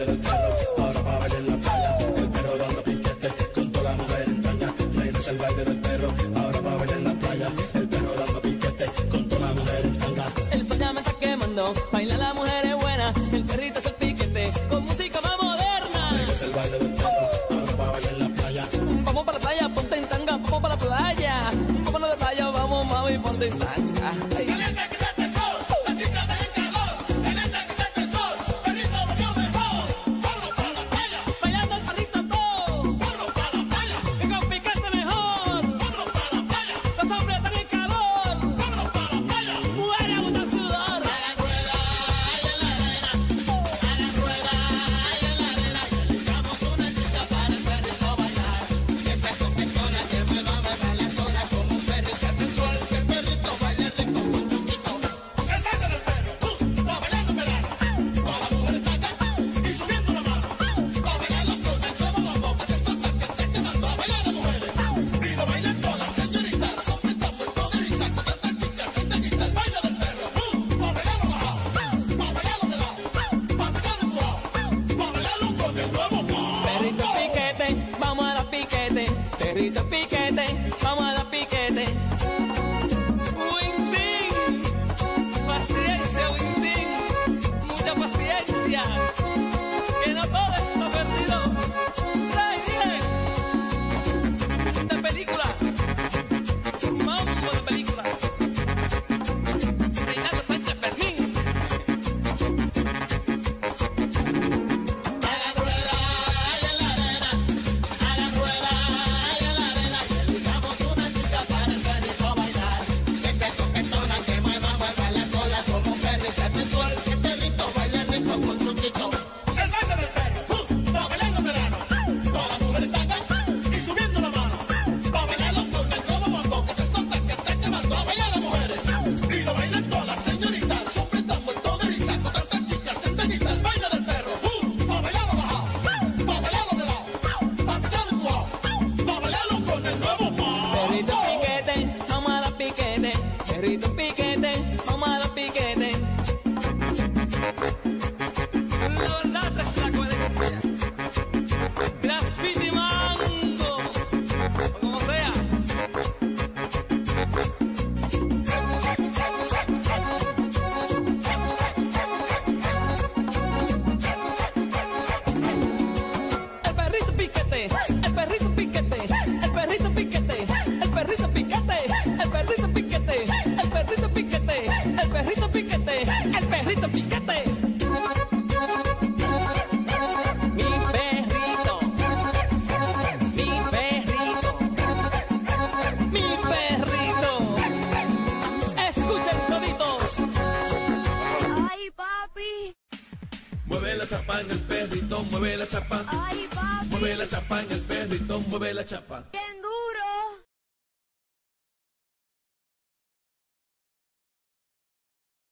baile del perro, ahora pa' bailar en la playa. El perro dando piquete con toda la mujer en tanga. Regresa el baile del perro, ahora pa' bailar en la playa. El perro dando piquete con toda la mujer en tanga. El sol ya me está quemando, baila la mujer es buena. El perrito es el piquete con música más moderna. Regresa el baile del perro, ahora pa' bailar en la playa. Vamos para la playa, ponte en tanga, vamos para la playa. Vámonos de playa, vamos mami, ponte en tanga. Ay. Caliente que está el sol, la chica está en calor. Caliente que está el sol, perrito volvió mejor. Vámonos para la playa, Bailando el perrito todo, vámonos para la playa, que con piquete mejor. vámonos para la playa, Los hombres están en calor, vámonos para la playa. mujeres a botar sudor. A la rueda y en la arena, a la rueda y en la arena. Y buscamos una chica para el perrito bailar. Que se coquetona, que mueva la cola como un perrito sensual. Que el perrito baile rico con truquito. El baile del perro, va bailando en verano. Todas las mujeres tacan y subiendo la mano. Va bailando con el como bombo, que se soltan, que se quemando. A bailar las mujeres y lo bailan todas, señoritas. Los hombres están muertos de risa con tantas chicas sin neguita. El baile del perro, va bailando bajado, va bailando de lado, va bailando empujado, va bailando con el nuevo pop. Perrito piquete, vamos a dar piquete. Perrito piquete, vamos a dar piquete. Winding, paciencia, Winding, mucha paciencia. Que no todo está perdido. ¡Ay, dile! De película, mambo de película. Reinaldo Sánchez Fermín. A la rueda y en la arena, a la rueda y en la arena. Y buscamos una chica para el perrito bailar. Que se coquetona, que mueva la cola como un perrito sensual. Que el perrito baile rico con truquito. El baile del perro, va bailando en verano. Todas las mujeres tacan y subiendo la mano. Va bailando con el como mambo, que se soltan, que está quemando. A bailar las mujeres y lo bailan todas, señoritas. Los hombres están muertos de risa con tantas chicas sin neguita. El baile del perro, va bailando bajado, va bailando de lado, va bailando empujado, va bailando con el nuevo pop. Perrito piquete, vamos a dar piquete. Perrito piquete, vamos a dar piquete. La verdad es la coherencia. Graffiti mango, o como sea. El perrito piquete, el perrito piquete, el perrito piquete, el perrito piquete, el perrito piquete, el perrito piquete, el perrito piquete, el perrito piquete. Mi perrito, mi perrito, mi perrito. Escuchen toditos. Ay, papi. Mueve la chapa en el perrito, mueve la chapa. Ay, papi. Mueve la chapa en el perrito, mueve la chapa. Que